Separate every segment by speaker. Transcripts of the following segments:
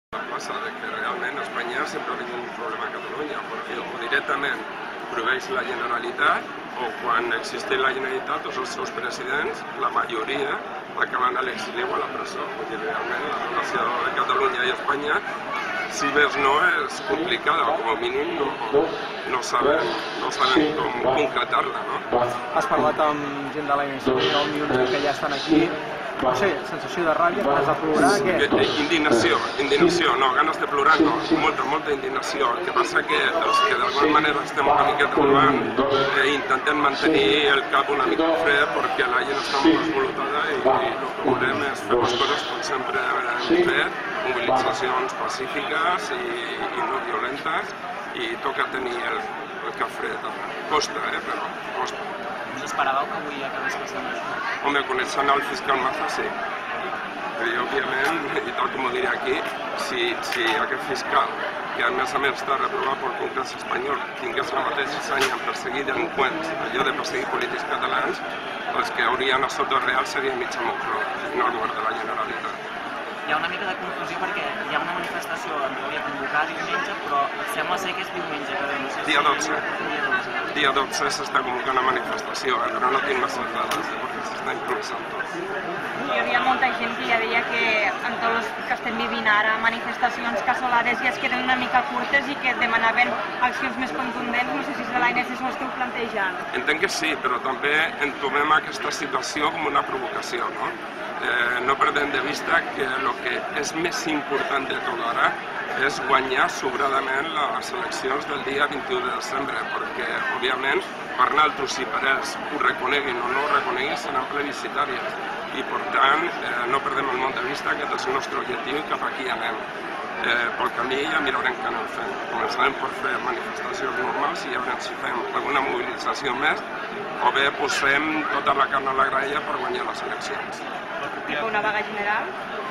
Speaker 1: Passa que realment Espanya sempre ha tingut un problema a Catalunya, perquè o directament prohibeix la Generalitat o quan existeix la Generalitat tots els seus presidents, la majoria, acaben a l'exili o a la presó. Vull dir, realment la relació de Catalunya i Espanya, si més no, és complicada, o com a mínim no saben com concretar-la, no?
Speaker 2: Has parlat amb gent de la iniciativa Òmnium que ja estan aquí. No sé, sensació de ràbia, ganes de plorar, què?
Speaker 1: Indignació, no, ganes de plorar no, molta indignació. El que passa que els que d'alguna manera estem una miqueta davant intentem mantenir el cap una mica fred perquè la gent està molt desvolutada i el que volem és fer les coses com sempre hem fet, mobilitzacions pacífiques i no violentes, i toca tenir el cap fred. Costa, però costa.
Speaker 3: Us esperàveu que avui acabés passant això?
Speaker 1: Home, coneixent el fiscal Maza, sí. I, òbviament, i tal com ho diré aquí, si aquest fiscal, que a més està reprovat pel Congrés espanyol, tingués la mateixa sanya en perseguir delinqüents, allò de perseguir polítics catalans, els que haurien a sota real seria mitja Moncloa, no el govern de la Generalitat.
Speaker 3: Hi ha una mica de confusió perquè hi ha una manifestació en teoria convocada diumenge, però sembla ser que és diumenge que ve. No sé
Speaker 1: Dia 12. Dia 12 s'està convocant una manifestació, però no tinc massa dades, perquè s'està improvisant tot.
Speaker 4: Hi havia molta gent que ja deia que en tots els que estem vivint ara, manifestacions casolades ja es queden una mica curtes i que demanaven accions més contundents. No sé si de l'ANC s'ho esteu plantejant.
Speaker 1: Entenc que sí, però també entomem aquesta situació com una provocació, no? No perdem de vista que el que és més important de tot ara és guanyar sobradament les eleccions del dia 21 de desembre, perquè, òbviament, per nosaltres, si per ells ho reconeguin o no ho reconeguin, seran plebiscitàries. I, per tant, no perdem el món de vista, aquest és el nostre objectiu i cap aquí anem. Pel camí ja mirarem què anem fent. Començarem per fer manifestacions normals i ja veurem si fem alguna mobilització més o bé posem tota la carn a la graella per guanyar les eleccions.
Speaker 4: Una vaga general?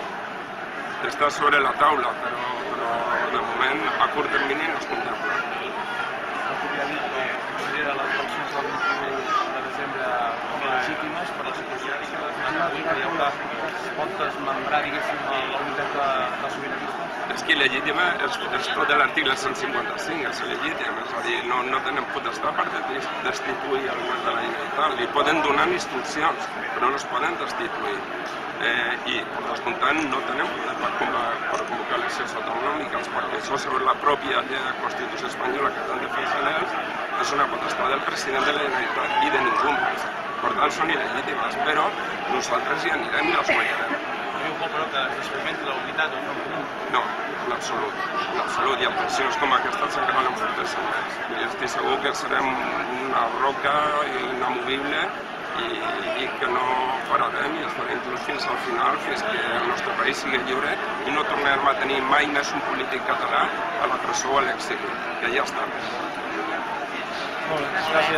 Speaker 1: Està sobre la taula, però de moment a curt termini no es contempla.
Speaker 5: El que ha dit que considera les eleccions del 21 de desembre com a legítimes per la situació que hi haurà, pot desmembrar, diguéssim, la unitat de sobiranistes?
Speaker 1: És que il·legítima és tot l'article 155, és il·legítim, és a dir, no tenen potestat per destituir el govern de la Generalitat. Li poden donar instruccions, però no es poden destituir. I, per descomptant, no tenem poder per convocar eleccions autonòmiques, perquè això, sobre la pròpia llei de Constitució espanyola que estan defensant ells, és una potestat del president de la Generalitat i de ningú més. Per tant, són il·legítimes, però nosaltres hi anirem i les guanyarem.
Speaker 5: Diu molt, però, que es experimenti la unitat del front comú.
Speaker 1: No, en absolut, i actuacions com aquestes encara l'enforteixen més. I estic segur que serem una roca inamovible i que no pararem i estarem junts fins al final, fins que el nostre país sigui lliure i no tornem a tenir mai més un polític català a la presó o a l'exili, que ja està.
Speaker 2: Molt bé, gràcies.